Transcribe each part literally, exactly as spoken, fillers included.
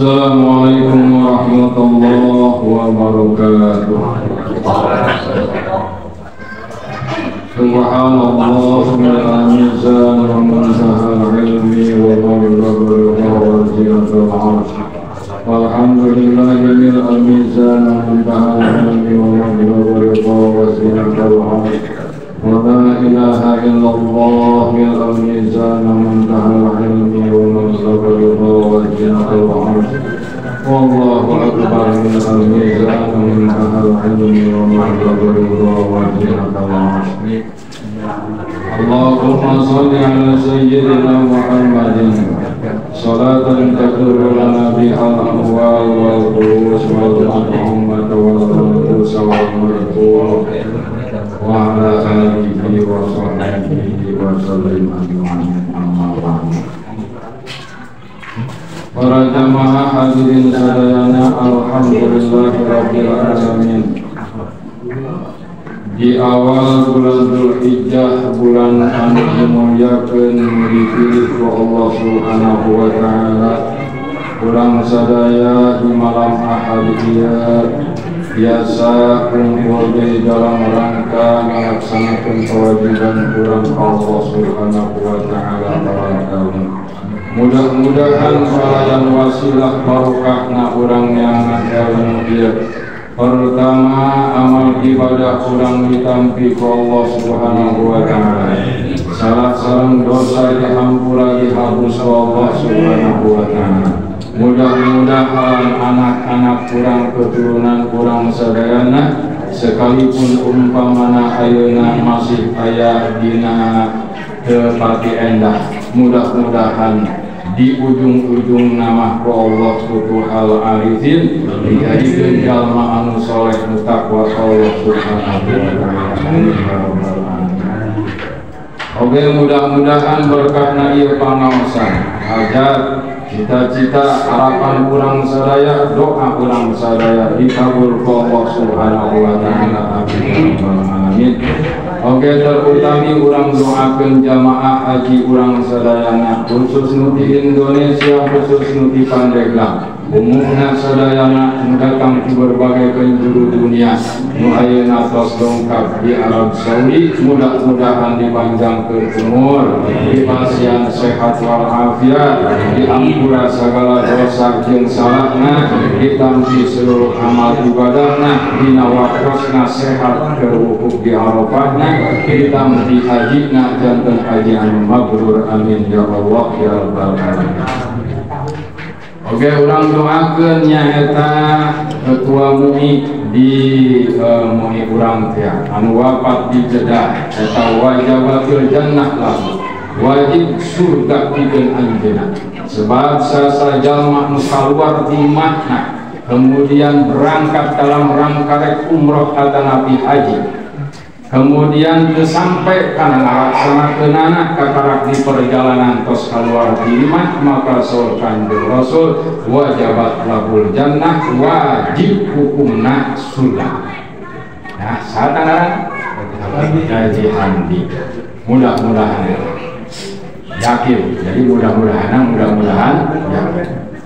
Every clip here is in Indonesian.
Assalamualaikum warahmatullahi wabarakatuh. Subhanallah bil mizan wa muntaha ilmi wa mablagul wal zinatu al arsh. Walhamdulillahi bil mizan wa muntaha ilmi wa mablagul wa zinatu al arsh. Wa la ilaha illallah bil mizan wa muntaha ilmi wa mablagul wa zinatu al arsh. Wallahu akbar min al-mizan wa muntaha al-ilmi wa mablagul wa zinatu al arsh. Allahumma salli ala sayyidina Muhammadin salatan tadur lana bihal ahwal wal qurus wal ummat wal qurus wal marqul wa ala alihi wa sahbihi wa sallim ajma'in. Amma ba'du. Para jamaah hadirin sadayana, alhamdulillahirabbil alamin. Di awal bulan Dzulhijjah, bulan anu dimuliakeun dipilih ku Allah Subhanahu wa taala, urang sadaya di malam Ahad ieu biasa kumpul di dalam rangka melaksanakan kewajiban urang Allah Subhanahu wa taala pada tahun. Mudah-mudahan salayan wasilah barokahna urang yang tahun ieu. Pertama, amal ibadah kurang ditampi ku Allah Subhanahu wa taala. Salah sareng dosa dihampura dihapus ku Allah Subhanahu wa taala. Mudah-mudahan anak-anak kurang keturunan kurang sadayana sekalipun umpamana ayeuna masih aya dina teu pati endah, mudah-mudahan di ujung-ujung nama ku Allah Subhanahu arifin dijadikeun jalma anu soleh nu takwa Allah Subhanahu wa taala. Oke, mudah-mudahan berkahna ieu pangaosan hajat cita-cita harapan urang sadaya, doa urang sadaya dikabul ku Allah Subhanahu wa taala. Amin. Oke, terutami urang doakeun jamaah haji urang sadayana, khusus nu di Indonesia, khusus nu di Pandeglang, umumna sadayana nu datang di berbagai penjuru dunia, nu ayeuna tos dongkap di Arab Saudi, mudah-mudahan dipanjangkeun umur, dipasihan sehat wal afiat, diampura segala dosa jeung salahna, ditampi seluruh amal ibadahna, dina waktosna sehat terwukuf di Arafahna, ditampi hajina janten haji anu mabrur. Amin ya Allah ya rabbal alamin. Oke, urang doakeun nyaeta ketua M U I di uh, M U I urang teh anu wafat di Jeddah eta wajibatul jannah lahu, wajib surga pikeun anjeunna, sebab sasa jalma nu kaluar di Makna kemudian berangkat dalam rangka rek umroh atau nabi haji, kemudian sampai karena ngalaksanakeunana kakarak di perjalanan tos kaluar di imah, maka saur Kanjeng Rasul wajabat lahul jannah, wajib hukumna surga. Nah, saatana Haji Handi mudah-mudahan yakin, jadi mudah-mudahan mudah-mudahan yakin.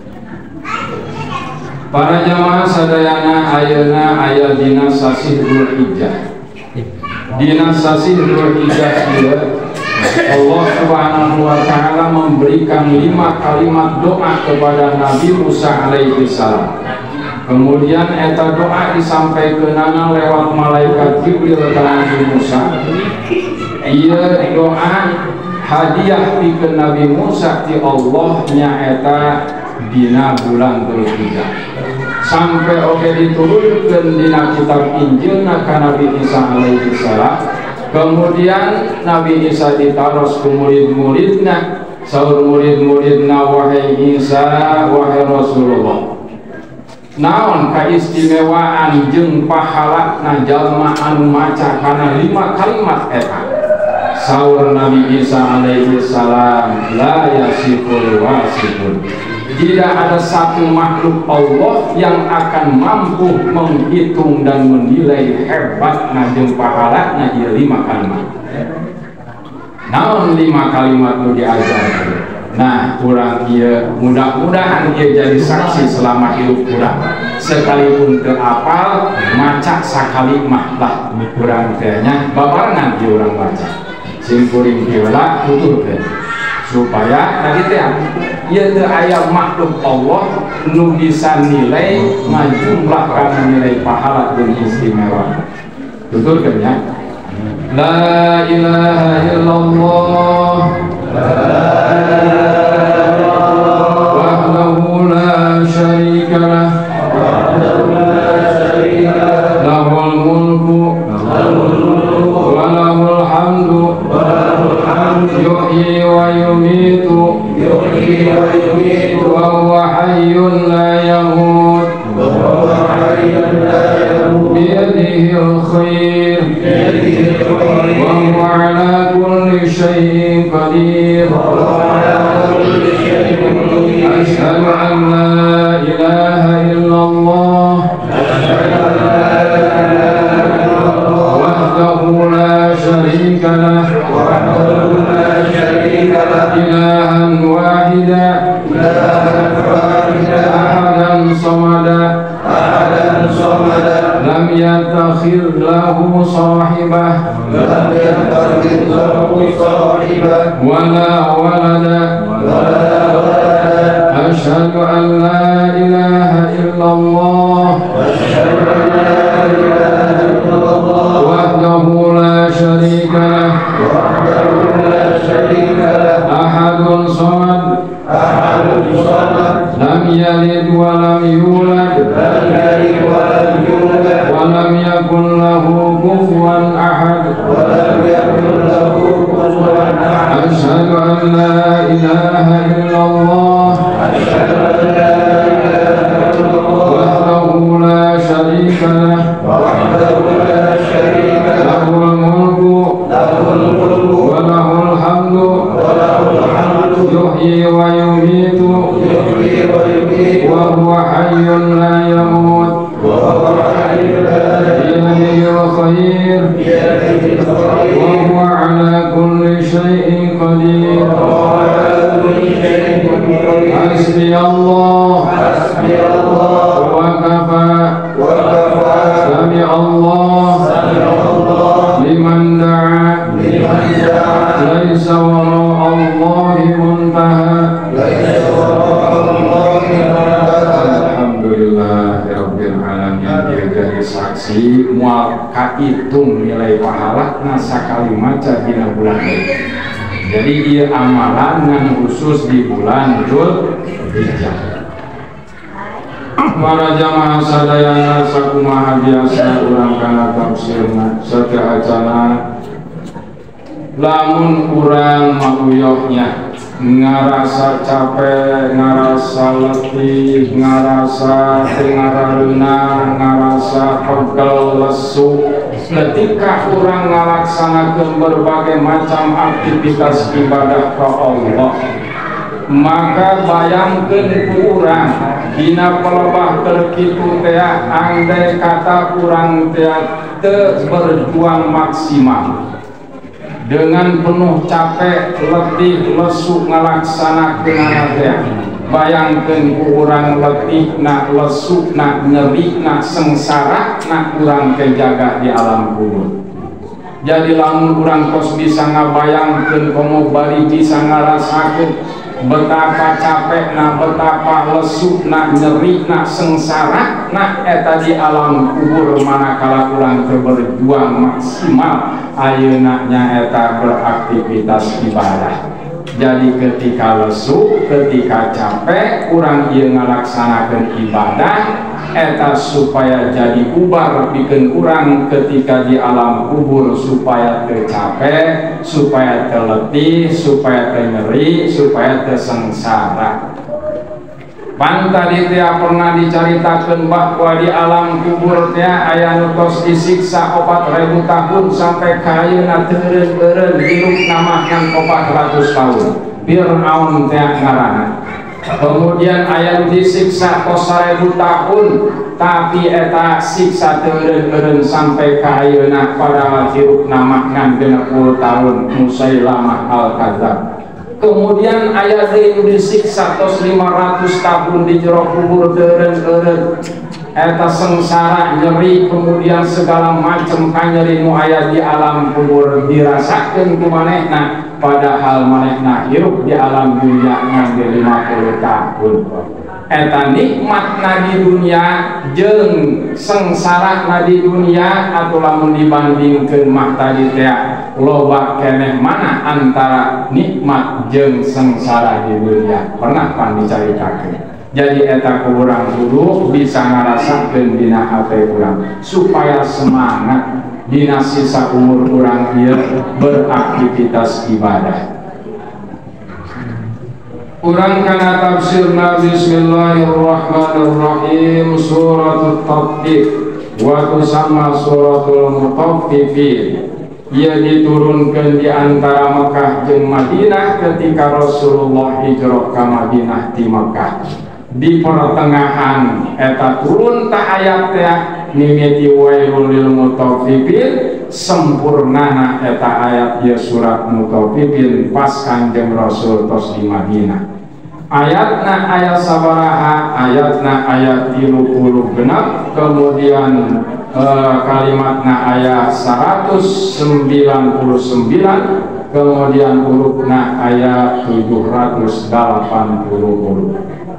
Para jamaah sadayana, ayeuna aya dina sasi Dzulhijjah. Dina sasi Dzulhijjah ieu Allah Subhanahu wa taala memberikan lima kalimat doa kepada Nabi Musa alaihi salam. Kemudian eta doa disampaikeunana lewat malaikat Jibril ka Nabi Musa. Ieu doa hadiah pikeun Nabi Musa ti Allah nyaeta dina bulan Dzulhijjah. Sampai oke diturunkan dina kitab Injilna ka Nabi Isa alaihi salam. Kemudian Nabi Isa ditaros ke murid-muridna, saur murid-muridna, wahai Isa, wahai Rasulullah, naon kaistimewaan jeung pahalana jalma anu maca kana lima kalimat eta? Saur Nabi Isa alaihi salam, la yasiful wasifun, tidak ada satu makhluk Allah yang akan mampu menghitung dan menilai hebat jeung pahalana ieu lima kalimat. Naon lima kalimat nu diajarkeun? Nah, kurang dia mudah-mudahan dia jadi saksi selama hidup kurang. Sekalipun ke apal, maca sakalimah lah kurang tehnya babarengan dia orang baca. Simpuring kiola tuturkeun supaya tadi teh ieu teh aya makhluk Allah nu bisa nilai ngajumlah kana nilai pahala jeung istimewa. Tuturkeun nya. La ilaha illallah. Wahdahu la syarika lah. Lahul mulku wa lahul hamdu yuhyi wa yumiitu wa huwa hayyun la yamut biyadihil khair wa huwa ala kulli syai'in qadir. Asyhadu an la ilaha illallah wahdahu la syarika lah ilahan wahida ahadan samada lam yattakhidh lahu sahibah wala walada. Asyhadu an la ilaha illallah wahdahu la syarika lah ahadun samad lam yalid wa lam yulad wa lam yakul lahu kufuwan ahad. Asyhadu an la ilaha illallah wahdahu la syarika lah lahul mulku wa lahul hamdu yuhyi wa yumiitu wa huwa hayyun la yamut biyadihil khair wa huwa ala kulli syai'in qadir. Hasbi Allah wa kafa sami Allah liman da'a laisa wara Allahi muntaha. Alhamdulillahirabbil alamin. Dia jadi saksi moal kahitung nilai pahala nasakali maca dina bulan ini. Jadi dia amalan yang khusus di bulan Dzulhijjah. Para jamaah sadayana sakumaha biasa urang kana tafsirna sateacana lamun urang mauyoknya ngarasa capek, ngarasa letih, ngarasa tengararuna, ngarasa pegel lesu ketika orang ngalaksanakeun berbagai macam aktivitas ibadah ke Allah, maka bayangkeun ku urang dina pelebah keur kitu teh andai kata urang teh teu berjuang maksimal dengan penuh capek, letih, lesu ngalaksanakeun teh. Bayangkeun ku urang letih, na lesu, na nyeri, na sengsara, na urang kejaga di alam kubur. Jadi lamun urang kos bisa ngabayangkeun komo bari bisa ngarasakeun betapa capek na, betapa lesu na, nyeri na, sengsara na eta di alam kubur manakala urang teu berjuang maksimal ayeuna nyaeta beraktivitas ibadah. Jadi ketika lesu, ketika capek urang ieu ngalaksanakeun ibadah eta supaya jadi ubar bikin urang ketika di alam kubur supaya teu capek, supaya teu letih, supaya teu nyeri, supaya teu sengsara. Pan tadi teh pernah dicaritakeun bahwa di alam kubur teh aya nu tos disiksa opat ribu tahun sampai ka ayeuna teu eureun hirup namahan opat ratus tahun. Fir'aun teh ngaranna. Kemudian aya disiksa tos seribu tahun tapi eta siksa teu eureun sampai ka ayeuna padahal hirup namahan genep puluh tahun. Musailamah al-Kadzdzab. kemudian aya deui disiksa tos lima ratus tahun di jero kubur teureun-eureun eta sengsara nyeri, kemudian segala macam kanyeri nu aya di alam kubur dirasakeun ku manehna, padahal manehna hirup di alam dunia ngangge lima puluh tahun. Eta nikmatna di dunia jeung sengsarana di dunia atuh lamun dibandingkeun mah tadi teh loba keneh mana antara nikmat jeung sengsara di dunia, pernah pan dicaritakeun. Jadi eta kurang kudu bisa ngarasakeun dina hate urang supaya semangat dina sisa umur urang ieu beraktivitas ibadah. Urang kana tafsirna bismillahirrahmanirrahim suratul Tathif wa tusamma suratul Mutaffifin. Ia diturunkan di antara Mekah jeung Madinah ketika Rasulullah hijrah ka Madinah di Mekah. Di pertengahan eta turun ta ayat teh nimiti wailul lil mutaffifin, sempurnana eta ayat ya surat Mutaffifin pas Kanjeng Rasul tos di Madinah. Ayatna ayat sabaraha, ayatna ayat tilu puluh genap, kemudian eh, kalimatna ayat seratus sembilan puluh sembilan, kemudian hurufna ayat tujuh ratus delapan puluh huruf.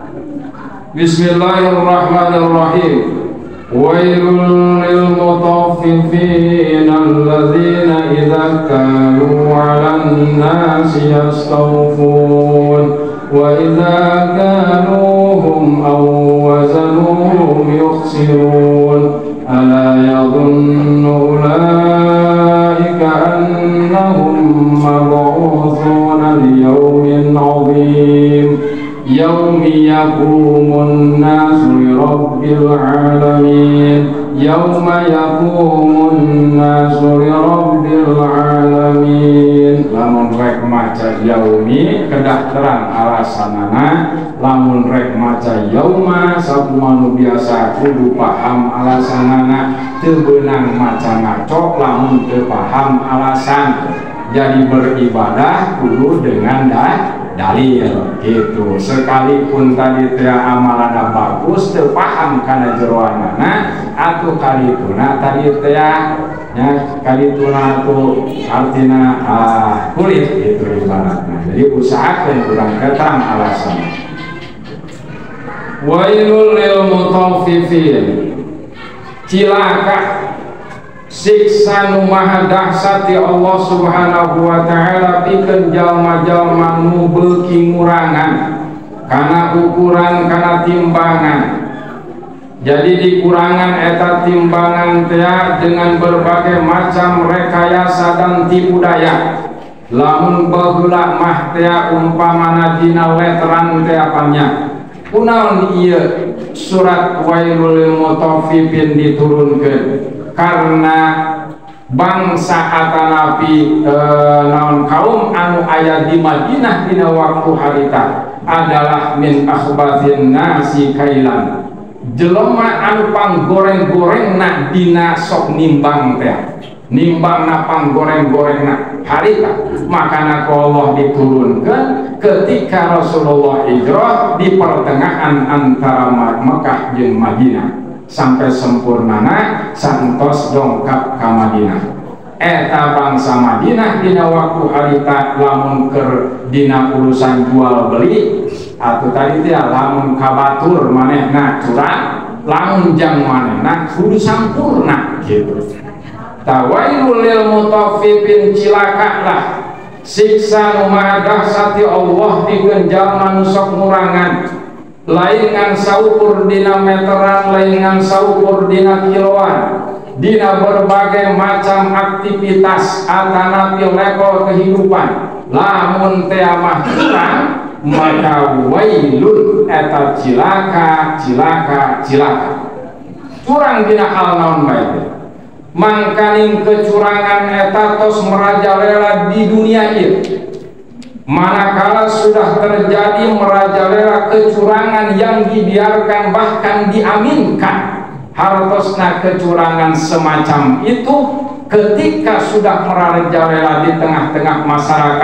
Bismillahirrahmanirrahim. Wailul lil mutaffifin alladzina idza kanu 'alan nasi yastawfun wa idza kanuhum aw wazanuhum yukhsirun ala yadhunnu ulaika annahum mab'uthuna liyawmin 'azim yaumi yaqumun nasu lirabbil alamin yauma yaqumun nasu lirabbil alamin. Lamun rek maca yaumi kedah terang alasanana, lamun rek maca yauma sakumaha nu biasa kudu paham alasanana, teu beunang maca ngaco lamun teu paham alasan. Jadi beribadah kudu dengan dah dalil gitu. Sekalipun tadi teh amalana bagus teu paham kana jeroanana atuh kalituna tadi teh nya kalituna atuh artina ah, kulit gitu ibaratna. Jadi usahakeun urang ketang alasan. Wailul lil mutaffifin, cilaka siksa nu maha dahsyat Allah subhanahu wa ta'ala pikeun jalma-jalma nu beuki ngurangan kana ukuran kana timbangan. Jadi dikurangan eta timbangan teh dengan berbagai macam rekayasa dan tipu daya. Lamun baheula mah teh umpamana dina letteran teh apanya kunaon ieu surat wailul lil mutaffifin diturunkeun karena bangsa atanapi e, naon kaum anu aya di Madinah dina waktu harita adalah min akhbathin nasi kailan, jelema anu panggoreng-gorengna dina sok nimbang teh, nimbangna panggoreng-gorengna harita. Makana Allah diturunkeun ketika Rasulullah hijrah di pertengahan antara Mekah jeung Madinah sampai sempurnana santos dongkap ka Madinah. Eta bangsa Madinah dina waktu harita lamun keur dina urusan jual beli atuh tadi teh lamun kabatur manehna curang, lamun jang manehna kudu sampurna gitu. Tawailul lil mutaffifin, cilakalah siksa nu maha dahsyat Allah pikeun jalma nu sok ngurangan, lain ngan saukur dina meteran, lain ngan saukur dina kiloan, dina berbagai macam aktivitas atanapi level kehidupan. Lamun teh mah curang, maka wailun eta cilaka cilaka cilaka. Curang dina hal naon bae teh, mangkaning kecurangan eta tos merajalela di dunia ieu. Manakala sudah terjadi merajalela kecurangan yang dibiarkan bahkan diaminkan, hartosna kecurangan semacam itu ketika sudah merajalela di tengah-tengah masyarakat,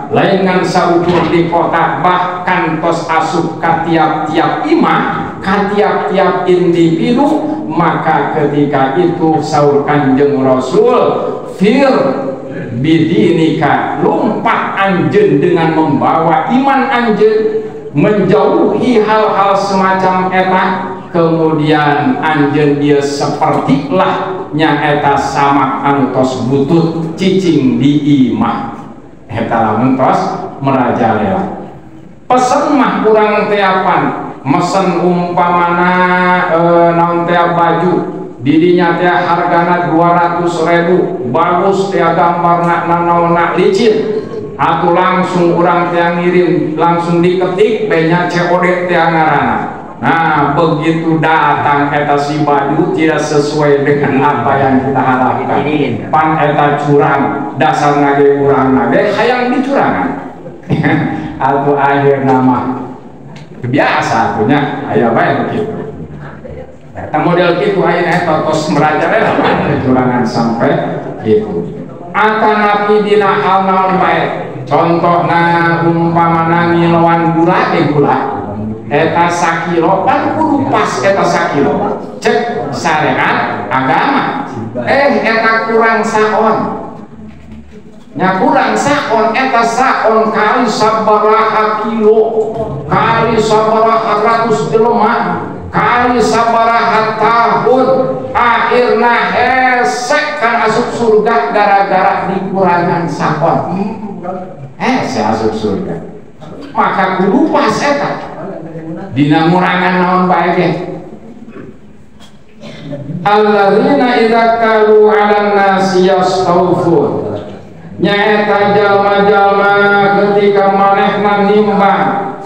lain ngan saukur di kota, bahkan tos asup ka tiap-tiap imah, ka tiap-tiap individu. Maka ketika itu saur Kanjeng Rasul, fir bidinika, lompat anjeun dengan membawa iman anjeun, menjauhi hal-hal semacam eta. Kemudian anjeun dia sepertilah nya eta samak anu tos butut cicing di imah, eta lamun tos merajalela. Pesen mah kurang teapan, mesen umpamana e, naon teh baju didinya teh hargana dua ratus ribu, bagus teh gambarna nanaonna licin, atuh langsung urang teh ngirim langsung diketik benya C O D teh ngaranna. Nah, begitu datang eta si baju tidak sesuai dengan apa yang kita harapkan, pan eta curang, dasar nage urang nage hayang dicurangan. Atau akhir nama biasa punya aya bae begitu. Eta model kitu ayeuna eta tos merajalela curangan sampai kitu. Atanapi dina hal naon bae. Contohna umpamana ngiloan gula teh gula. Eta sakilo pan kudu pas eta sakilo. Cek syariat agama. Eh eta kurang saon. Nya kurang saon eta saon kali sabaraha kilo, kali sabaraha ratus jelema, kali sabaraha tahun, akhirna hesek kan asup surga gara-gara dikurangan saon. Hese asup surga. Maka kudu pas eta. Dina ngurangan naon bae ge. Alladzina idza kalu 'alan nasi yastawfun. Nyaeta jalma-jalma ketika manehna nimbang,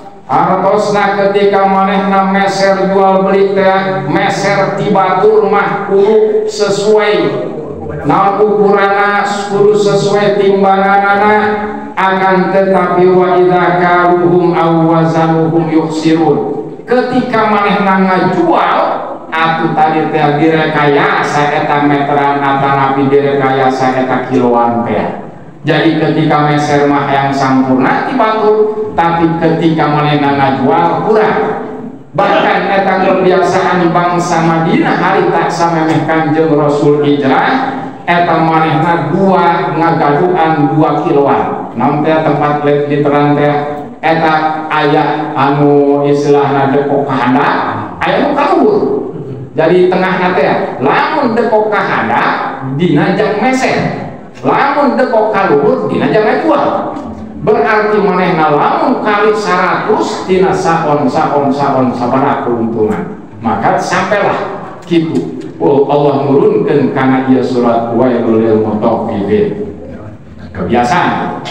artosna ketika manehna meser jual beli teh meser ti batur mah kudu sesuai naon ukuranna, kudu sesuai timbanganana. Akan tetapi wa idza kaluhum aw wazanuhum yukhsirun, ketika manehna ngajual atuh tadi teh direkayasa eta meteran atanapi direkayasa eta kiloan teh. Jadi ketika meser mah yang sampurna ti batur, tapi ketika manehna ngajual kurang. Bahkan eta kebiasaan bangsa Madinah harita samemeh Kanjeng Rasul hijrah, eta manehna dua ngagaduan dua kiloan. Namun teh tempat literan teh eta aya anu istilahna depok kahanda, aya nu kaluhur. Jadi tengahna teh lamun depok kahanda dina jang meser, lamun depok kaluhur dina jang ngajual. Berarti manehna lamun kali seratus dina saon saon saon sabaraha keuntungan. Maka sampailah kitu. Oh, Allah nurunkeun kana ieu surat Wailul lil mutaffifin. Kebiasaan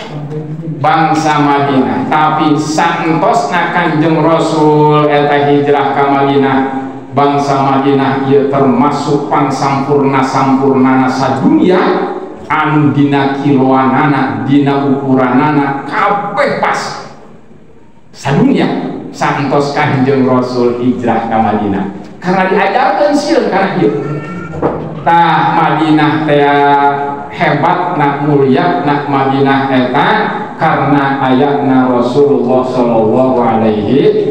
bangsa Madinah, tapi santosna Kanjeng Rasul eta hijrah ka Madinah, bangsa Madinah ieu termasuk pangsampurna sampurnana sadunya anu dina kiloanana, dina ukuranana kabeh pas sadunya santos Kanjeng Rasul hijrah ka Madinah. Karena diajarkan sieun kana ieu. Tah Madinah teh hebat nak mulia nak Madinah eta karena ayatna Rasulullah sallallahu alaihi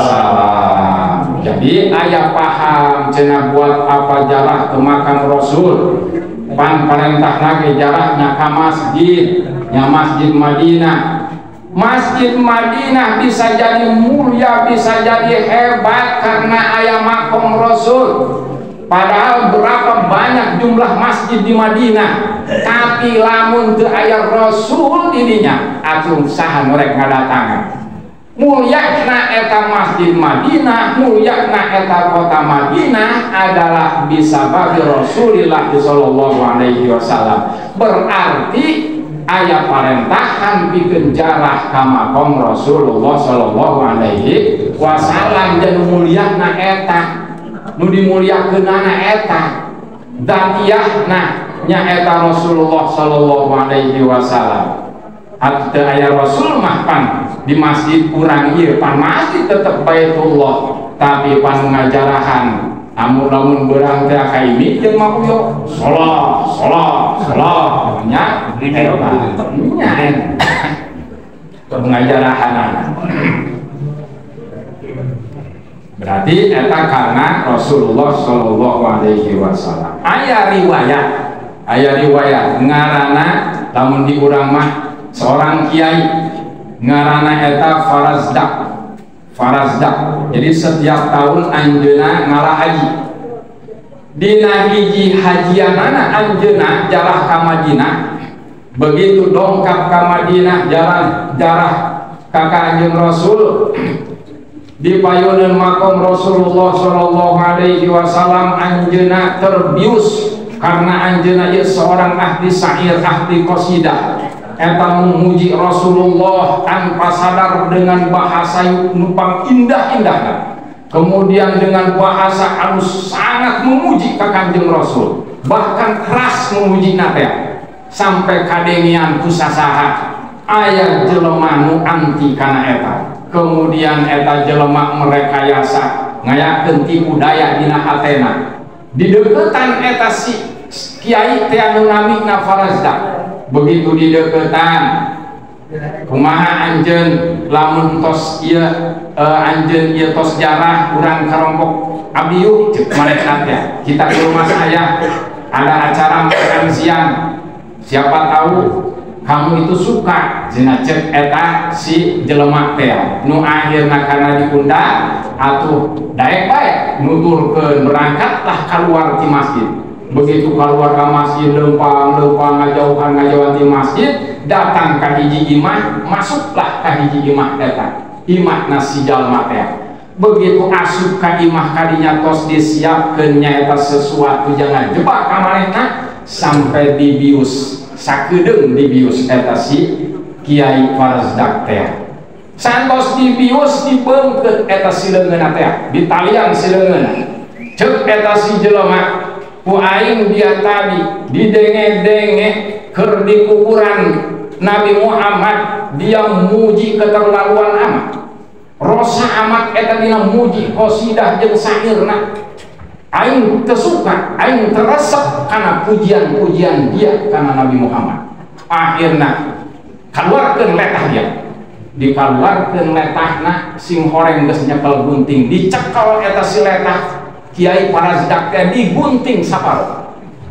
wasallam. Jadi aya paham cenah buat apa jarah ke makam Rasul. Pan parentah lagi jarahnya ka masjid, nya Masjid Madinah. Masjid Madinah bisa jadi mulia, bisa jadi hebat karena aya makom Rasul. Padahal berapa banyak jumlah masjid di Madinah, tapi lamun teu aya Rasul didinya, atuh saha norek ngadatangan. Mulyana eta Masjid Madinah, mulyana eta kota Madinah adalah bisababi Rasulillah sallallahu alaihi wasallam. Berarti aya parentahan pikeun jarah ka makom Rasulullah sallallahu alaihi wasallam dan mulyana eta. Nu dimuliakeunana eta dzatiyahna nya eta Rasulullah sallallahu alaihi wasallam. Atuh aya Rasul mah pan di masjid kurang ieu pan masjid tetep Baitullah, tapi pan ngajarahan amun lamun beurang teh kaimi jeung mah yo salah salah salah nya eta nya pengajarahan. Berarti eta karena Rasulullah Shallallahu Alaihi Wasallam. Aya riwayat, aya riwayat ngarana lamun di urang mah seorang kiai ngarana eta Farazdak. Farazdak. Jadi setiap tahun anjeuna ngalah haji. Dina hiji hajianana anjeuna jarah ka Madinah. Begitu dongkap ka Madinah jalan jarah ka Kanjeng Rasul di payunan makom Rasulullah Shallallahu Alaihi Wasallam anjeuna terbius karena anjeuna ieu seorang ahli syair, ahli qasidah. Eta memuji Rasulullah tanpa sadar dengan bahasa nupang indah-indah, kemudian dengan bahasa halus sangat memuji ka Kanjeng Rasul, bahkan keras memuji nate sampai kadengian kusasaha aya jelema nu anti kana eta. Kemudian eta jelema merekayasa ngayakeun tipu daya dina hatena. Di deketan eta si kiai teh anu namina Farazdak. Begitu di deketan kumaha anjeun lamun tos ieu uh, anjeun ieu tos jarah urang karompok abdi yuk ceuk malaikat ya kita ke rumah saya ada acara makan siang, siapa tahu kamu itu suka cenah ceuk eta si jelema teh nu akhirna kana diundang atuh daek bae nuturkeun berangkatlah keluar ti masjid. Begitu keluar ke masjid lempang-lempang ngajauhan ngajauhan di masjid datang ke hiji imah, masuklah ke hiji imah eta imah nasi jalma teh. Begitu asup ka imah kadinya tos disiapkeun nyaeta sesuatu jangan jebak ka manehna sampai dibius sakedeung dibius eta si Kiai Farazdak teh. Santos dibius dibeungkeun eta si leungeunna teh ditalian si leungeunna ceuk eta si jelema ku aing dia tadi didenge-denge keur di kuburan Nabi Muhammad dia muji keterlaluan amat, rosa amat eta dina muji qasidah jeung syairna. Aing teu suka, aing teresep kana pujian-pujian dia kana Nabi Muhammad. Akhirna kaluarkeun letah dia, dikaluarkeun letahna sing horeng geus nyekel gunting dicekel eta si letah. Kiai Farazdak teh digunting saparo,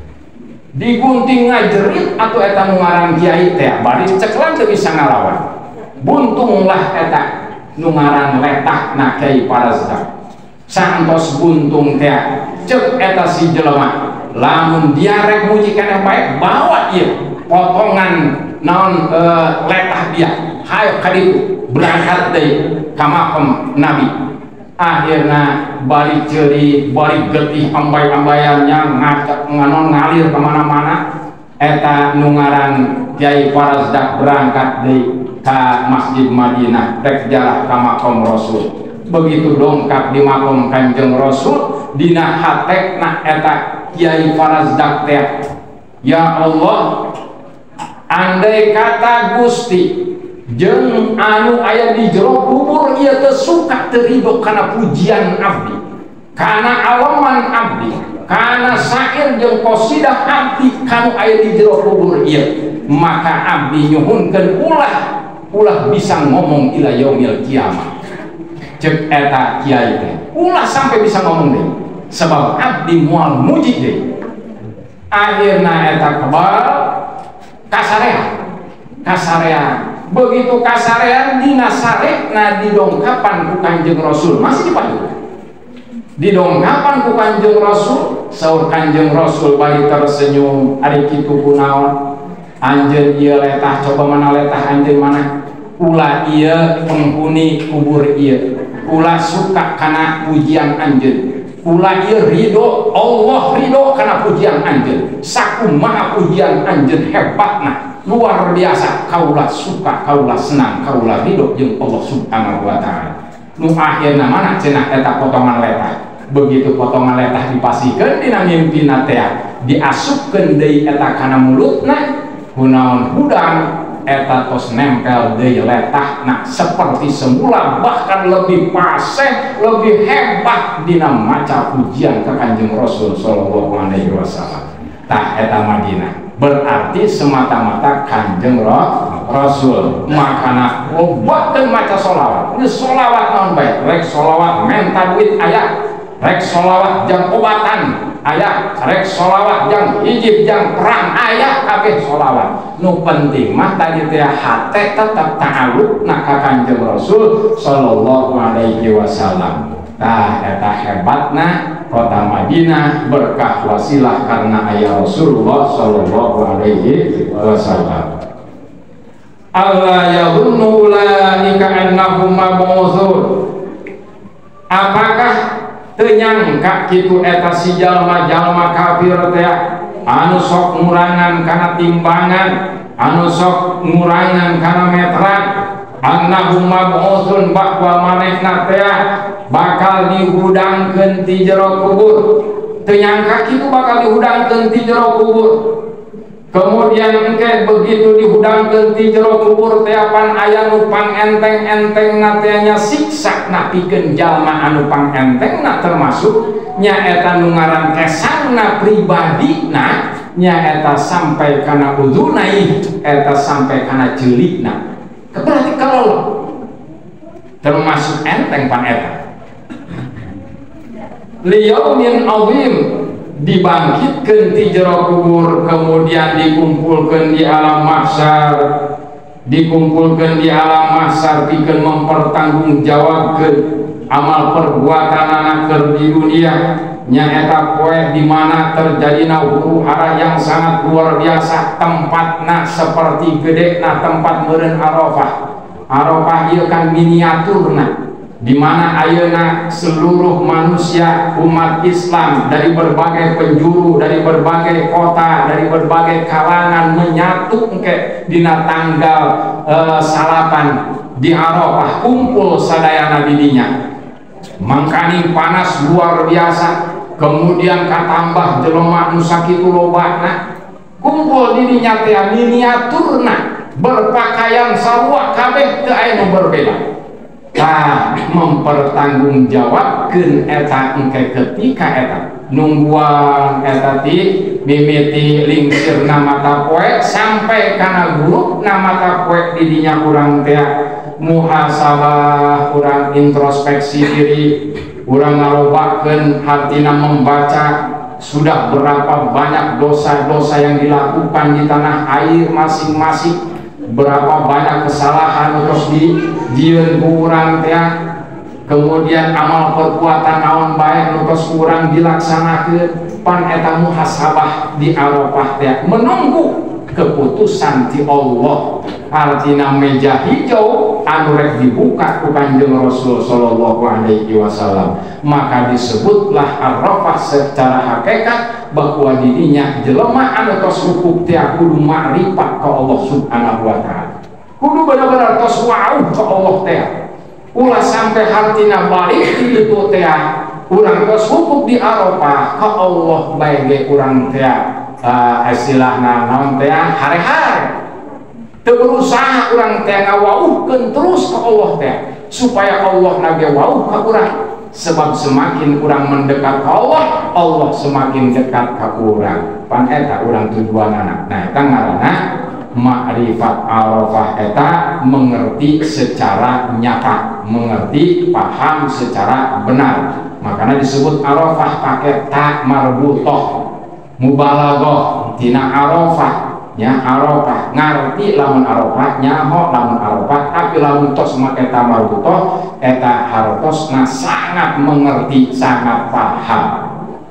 digunting ngajerit atau eta nu ngaran kiai teh bari ceklan teu bisa ngalawan. Buntunglah eta nu ngaran letahna Kiai Farazdak. Santos buntung teh ceuk eta si jelema lamun dia rek muji kana bae bawa ieu potongan naon e, letah dia hayo ka ditu berangkat deui ka makom Nabi. Akhirna balik ceuri balik getih ambay-ambayannya ngacak nganon ngalir kemana-mana eta nu ngaran Kiai Farazdak berangkat deui ka Masjid Madinah rek jalah ka makom Rasul. Begitu dongkap di makom Kanjeng Rasul dina hatekna eta Kiai Farazdak teh, ya Allah andai kata Gusti jeung anu aya di jero kubur ieu teu suka teu ridho kana pujian abdi, kana awaman abdi, kana syair jeung qasidah abdi kanu aya di jero kubur ieu, maka abdi nyuhunkeun ulah ulah bisa ngomong ila yaumil kiamah. Ceuk eta kiai teh ulah sampai bisa ngomong deui sebab abdi moal muji deui. Akhirna eta kebal kasarean kasarean begitu kasarean dina sarekna didongkapan ku Kanjeng Rasul masih dipayun didongkapan ku Kanjeng Rasul. Saur Kanjeng Rasul bari tersenyum ari kitu kunaon anjeun ieu letah coba mana letah anjeun mana ulah ieu penghuni kubur ieu ulah suka kana pujian anjeun ulah ieu ridho Allah ridho kana pujian anjeun sakumaha pujian anjeun hebatna luar biasa kaulah suka kaulah senang kaulah ridho jeung Allah Subhanahu wa taala. Nu akhirna mana cenah eta potongan letah. Begitu potongan letah dipasikeun dina mimpina teh diasupkeun deui eta kana mulutna kunaon hudang eta tos nempel deui letahna seperti semula bahkan lebih paseh lebih hebat dina maca pujian ka Kanjeng Rasul sallallahu alaihi wasallam. Tah eta Madinah berarti semata-mata Kanjeng Rasul Rasul. Makana lobakeun maca sholawat. Ini sholawat non baik. Rek sholawat menta duit aya. Rek sholawat jang obatan aya. Rek sholawat jang hijib jang perang aya. Kabeh sholawat. Nu penting mah tadi teh hate tetap ta'alluq na ka Kanjeng Rasul sallallahu alaihi wasallam. Tah eta hebatna kota Madinah berkah wasilah karena aya Rasulullah sallallahu alaihi wasallam. Allah yadhunnu ulaika annahum mab'utsun. Apakah teu nyangka kitu eta si jalma-jalma kafir teh anu sok ngurangan kana timbangan, anu sok ngurangan kana meteran, annahum mab'utsun bahwa manehna teh bakal dihudangkeun ti jero kubur. Teu nyangka kitu bakal dihudangkeun ti jero kubur. Kemudian engke begitu dihudangkeun ti jero kubur teh pan aya nu pangenteng-enteng na teh nya siksa na pikeun jalma anu pangentengna termasuk nyaeta nu ngaran kesangna pribadina nyaeta sampai kana udunai eta sampai kana jeulikna. Berarti kalau termasuk enteng pan eta. Liyaumin azim dibangkitkan di jero kubur, kemudian dikumpulkan di alam mahsyar, dikumpulkan di alam mahsyar pikeun mempertanggungjawabkeun amal perbuatan anak di dunia nyaeta poe di mana terjadina huru-hara yang sangat luar biasa. Tempatna seperti gedena tempat meureun Arafah. Arafah ieu kan miniaturna di mana ayeuna seluruh manusia umat Islam dari berbagai penjuru, dari berbagai kota, dari berbagai kalangan menyatu engke dina tanggal e, salapan di Arafah, kumpul sadayana di dinya. Mangkani panas luar biasa, kemudian katambah jelema nu sakitu lobana kumpul di dinya teh miniaturna berpakaian sarua kabeh teu aya nu berbeda. Nah, mempertanggungjawabkeun eta engke ketika eta nungguan eta ti mimiti lingsirna mata poe sampai kana gurupna mata poe di dinya urang teh muhasabah, urang introspeksi diri, urang ngalobakeun hartina membaca sudah berapa banyak dosa-dosa yang dilakukan di tanah air masing-masing, berapa banyak kesalahan terus di dieun ku urang teh, kemudian amal perbuatan naon bae terus kurang dilaksanakeun, pan eta muhasabah di Arafah teh menunggu keputusan ti Allah. Artina meja hijau anu rek dibuka ku Kanjeng Rasul sallallahu alaihi wasallam, maka disebutlah Arafah secara hakikat bahwa dirinya jelema anu tos hukuk teh kudu makrifat ka Allah subhanahu wa ta'ala, kudu benar-benar tos wa'uh ka Allah teh. Ulah sampai hartina balik di ditu teh urang tos hukuk di Arafah ka Allah bae ge urang teh uh, istilahna naon teh hare-hare teu berusaha urang teh ngawauhkeun terus ka Allah teh supaya Allah nage wauh ka urang. Sebab semakin urang mendekat ke Allah, Allah semakin dekat ke urang. Pan eta urang tujuanana. Nah, eta ngaranna ma'rifat Arafah eta mengerti secara nyata, mengerti paham secara benar. Makanya disebut Arafah pakai ta marbutoh, mubalaghah tina Arafah. Ya Arafah ngarti lamun Arafah, nyaho lamun Arafah, tapi lamun tos make eta marbutoh eta hartosna sangat mengerti, sangat paham.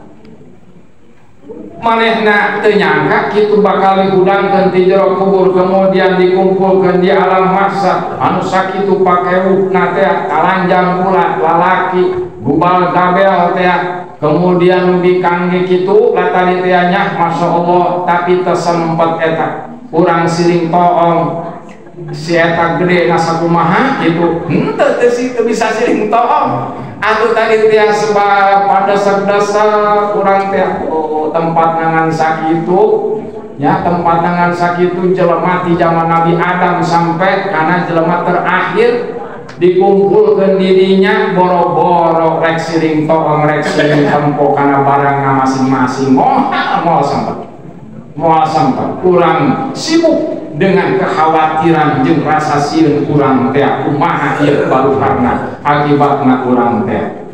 Manehna teu nyangka kitu bakal dihudangkeun ti jero kubur, kemudian dikumpulkeun di alam mahsyar anu sakitu pakeuhna teh kalanjang bulat lalaki gubal gabel teh. Kemudian di kangge kitu latali teh nya masyaallah, tapi teu sempet eta urang siring toong si eta gede na sakumaha kitu henteu teu si teu bisa siring toong atuh tadi teh sebab pada sadasa urang teh oh, tempat nangan sakitu ya, tempat nangan sakitu jelema ti zaman Nabi Adam sampai kana jelema terakhir dikumpulkeun dirinya boro-boro rek siring toong rek siring tempo kana barangna masing-masing moal moal sampai moal sampai kurang sibuk dengan kekhawatiran jeung rasa sieun kurang teh kumaha ieu baru karena akibatna kurang teh